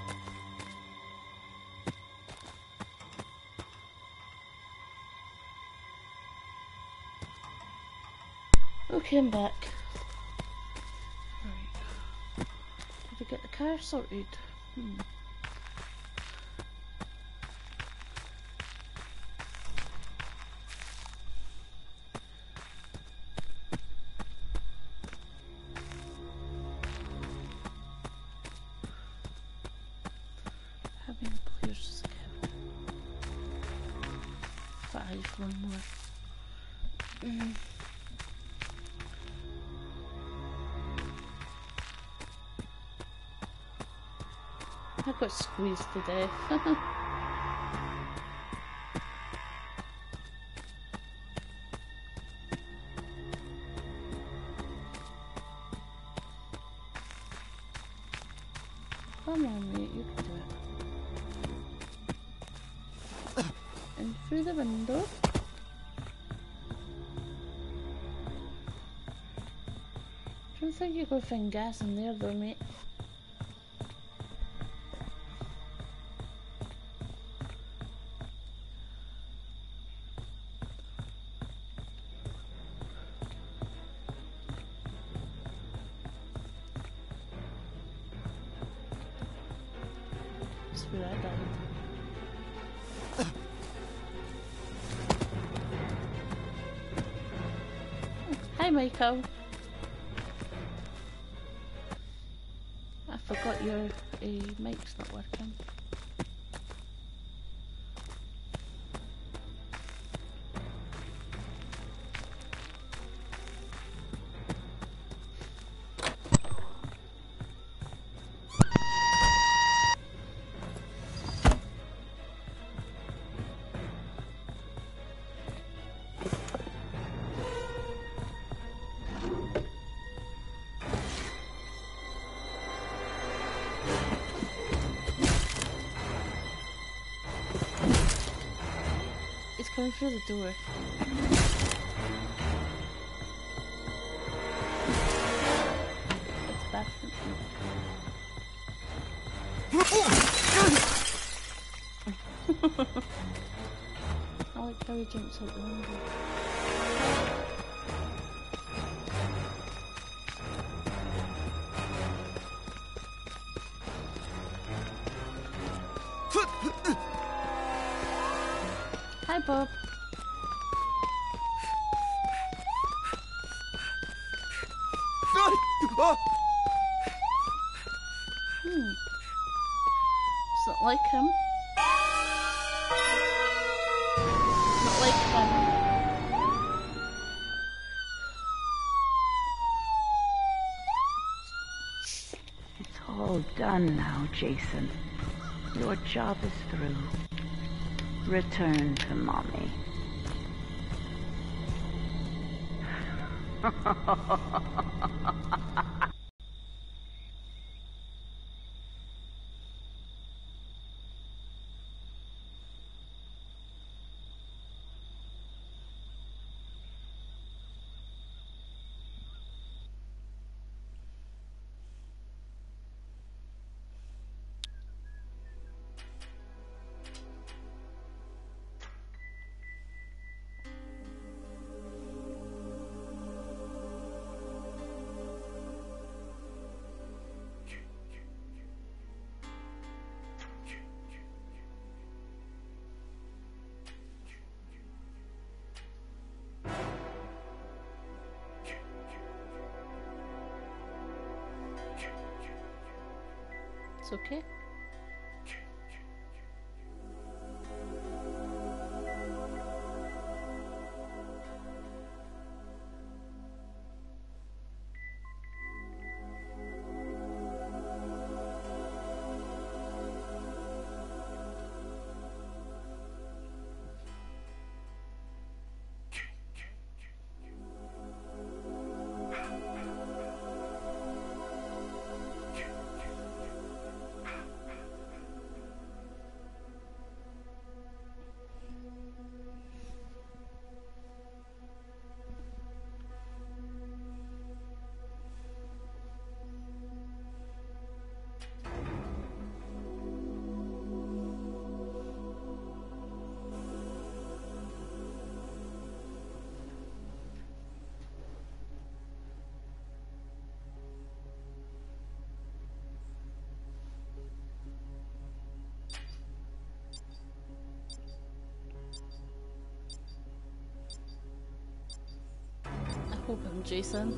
Okay, I'm back. Right. Did I get the car sorted? How many players does it count? 5, one more. I got squeezed to death. Come on, mate, you can do it. And through the window. Don't think you could find gas in there though, mate. That's where I died. Hi, Michael. I forgot your mic's not working. It's coming through the door. It's bathroom. I like how he jumps out the window. Hi, Bob. It's not like him. Not like him. It's all done now, Jason. Your job is through. Return to Mommy. It's okay. Hoping Jason.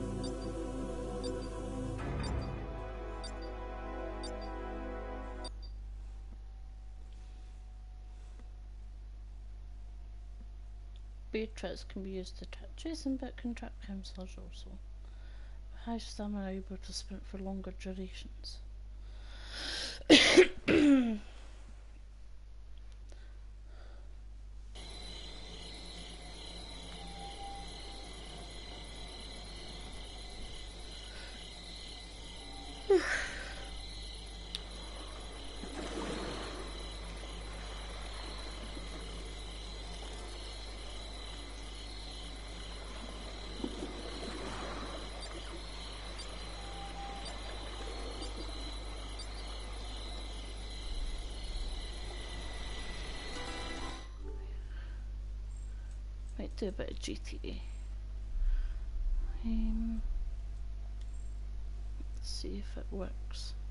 Beatrice can be used to trap Jason, but can trap counselors also. High stamina are able to sprint for longer durations. Might do a bit of GTA. Let's see if it works.